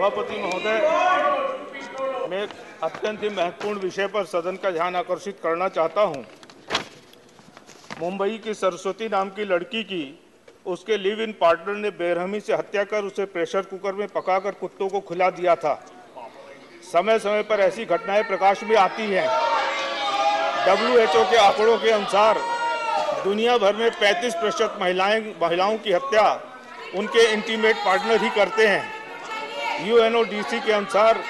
सभापति महोदय, मैं अत्यंत ही महत्वपूर्ण विषय पर सदन का ध्यान आकर्षित करना चाहता हूं। मुंबई की सरस्वती नाम की लड़की की उसके लिव इन पार्टनर ने बेरहमी से हत्या कर उसे प्रेशर कुकर में पकाकर कुत्तों को खिला दिया था। समय समय पर ऐसी घटनाएं प्रकाश में आती हैं। WHO के आंकड़ों के अनुसार दुनिया भर में 35% महिलाओं की हत्या उनके इंटीमेट पार्टनर ही करते हैं। UNODC के अनुसार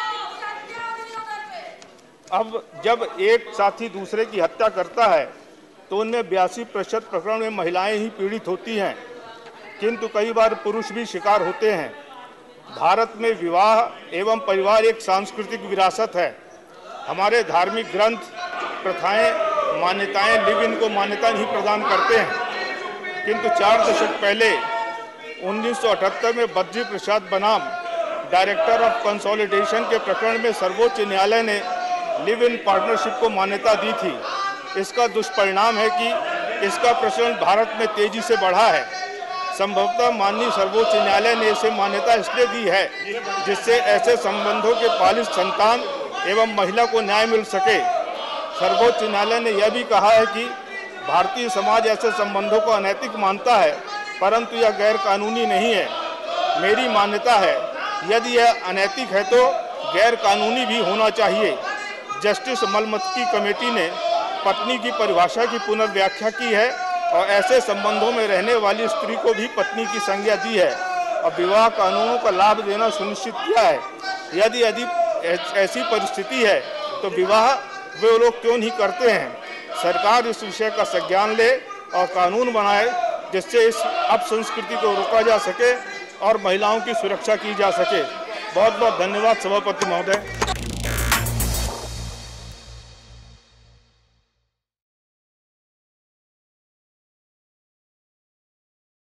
अब जब एक साथी दूसरे की हत्या करता है तो उनमें 82% प्रकरण में महिलाएं ही पीड़ित होती हैं, किंतु कई बार पुरुष भी शिकार होते हैं। भारत में विवाह एवं परिवार एक सांस्कृतिक विरासत है। हमारे धार्मिक ग्रंथ, प्रथाएं, मान्यताएं लिव इन को मान्यता नहीं प्रदान करते हैं, किंतु 4 दशक पहले 1978 में बद्री प्रसाद बनाम डायरेक्टर ऑफ कंसोलिडेशन के प्रकरण में सर्वोच्च न्यायालय ने लिव इन पार्टनरशिप को मान्यता दी थी। इसका दुष्परिणाम है कि इसका प्रचलन भारत में तेजी से बढ़ा है। संभवतः माननीय सर्वोच्च न्यायालय ने इसे मान्यता इसलिए दी है जिससे ऐसे संबंधों के पालित संतान एवं महिला को न्याय मिल सके। सर्वोच्च न्यायालय ने यह भी कहा है कि भारतीय समाज ऐसे संबंधों को अनैतिक मानता है, परंतु यह गैर कानूनी नहीं है। मेरी मान्यता है यदि यह अनैतिक है तो गैर कानूनी भी होना चाहिए। जस्टिस मलमत्की कमेटी ने पत्नी की परिभाषा की पुनर्व्याख्या की है और ऐसे संबंधों में रहने वाली स्त्री को भी पत्नी की संज्ञा दी है और विवाह कानूनों का लाभ देना सुनिश्चित किया है। यदि ऐसी परिस्थिति है तो विवाह वे लोग क्यों नहीं करते हैं। सरकार इस विषय का संज्ञान ले और कानून बनाए जिससे इस अपसंस्कृति को रोका जा सके और महिलाओं की सुरक्षा की जा सके। बहुत बहुत धन्यवाद सभापति महोदय।